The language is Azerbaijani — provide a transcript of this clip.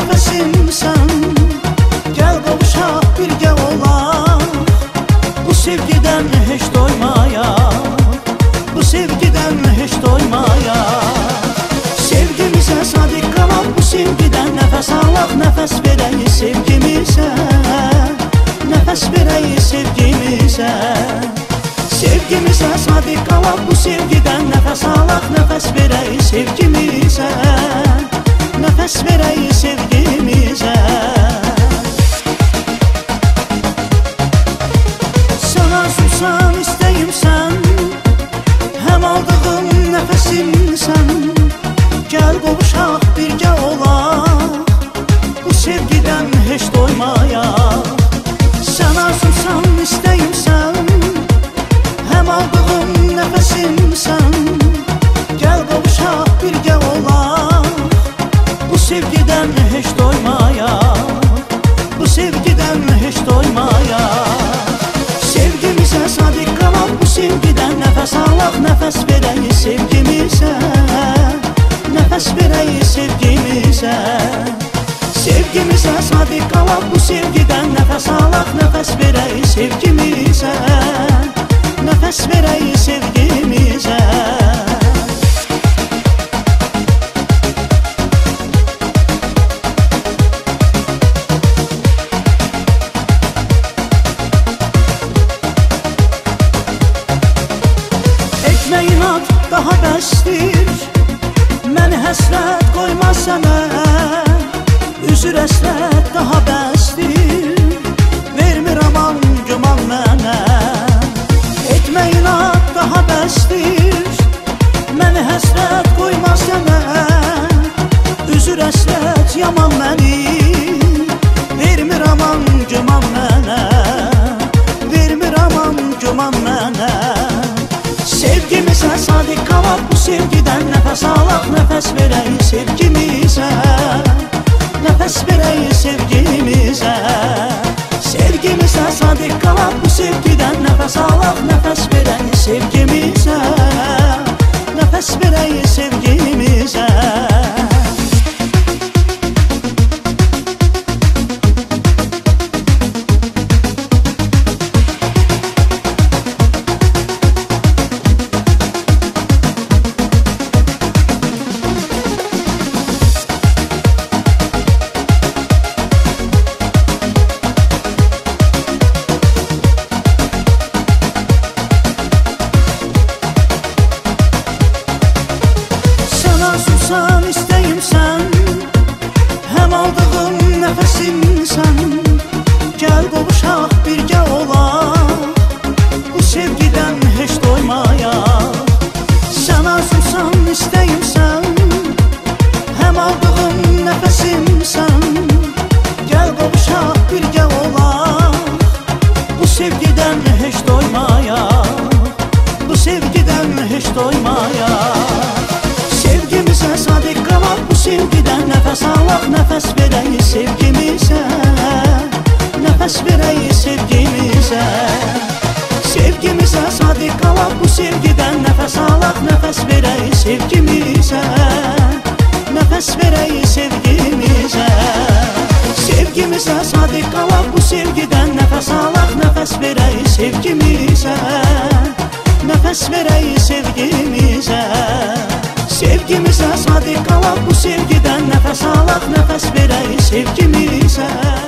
nəfəsimsən. Gəl qovuşaq, birgə olaq, bu sevgidən heç doymayaq, bu sevgidən heç doymayaq. Sevgimizə sadiq qalaq, bu sevgidən nəfəs alaq, nəfəs verək sevgimizə, nəfəs verək sevgimizə. Sevgimizə sadiq qalaq, bu sevgidən nəfəs alaq, nəfəs verək sevgimizə, nəfəs verək sevgimizə. Sana susam istəyimsən, həm aldığım nəfəsimsən. Gəl qovuşaq, birgə olaq, bu sevgidən heç doymayaq. Sana susam istəyimsən, həm aldığım nəfəsimsən. Gəl qovuşaq, birgə olaq, bu sevgidən heç doymayaq, bu sevgidən heç doymayaq. Sevgimizə sadiq qalaq, bu sevgidən nəfəs alaq, nəfəs verək sevgimizə, nəfəs verək sevgimizə. Sevgimizə sadiq qalaq, bu sevgidən nəfəs alaq, nəfəs verək sevgimizə, nəfəs verək sevgimizə. Etməyin ad daha bəsdir, məni həsrət qoymaz sənə. Üzür əsrət daha bəsdir, vermir aman güman mənə. Etməyin ad daha bəsdir, məni həsrət qoymaz sənə. Üzür əsrət yaman məni, vermir aman güman mənə, vermir aman güman mənə. Sevgimizə sadiq qalaq, bu sevgidən nəfəs alaq, nəfəs verək sevgimizə, nəfəs verək sevgimizə. Sevgimizə sadiq qalaq, bu sevgidən nəfəs alaq, nəfəs verək sevgimizə, nəfəs verək sevgimizə. Susam istəyimsən, həm aldığım nəfəsimsən. Gəl qovuşaq, birgə olaq, bu sevgidən heç doymayaq. Sana susam istəyimsən, həm aldığım nəfəsimsən. Gəl qovuşaq, birgə olaq, bu sevgidən heç doymayaq, bu sevgidən heç doymayaq. Sevgimizə sadiq qalaq, bu sevgidən nəfəs alaq, nəfəs verək sevgimizə, nəfəs verək sevgimizə. Sevgimizə sadiq qalaq, bu sevgidən nəfəs alaq, nəfəs verək sevgimizə, nəfəs verək sevgimizə. Sevgimizə sadiq qalaq, bu sevgidən nəfəs alaq, nəfəs verək sevgimizə, nəfəs verək sevgimizə. Sevgimizə sadiq qalaq, bu sevgidən nəfəs alaq, nəfəs verək sevgimizə.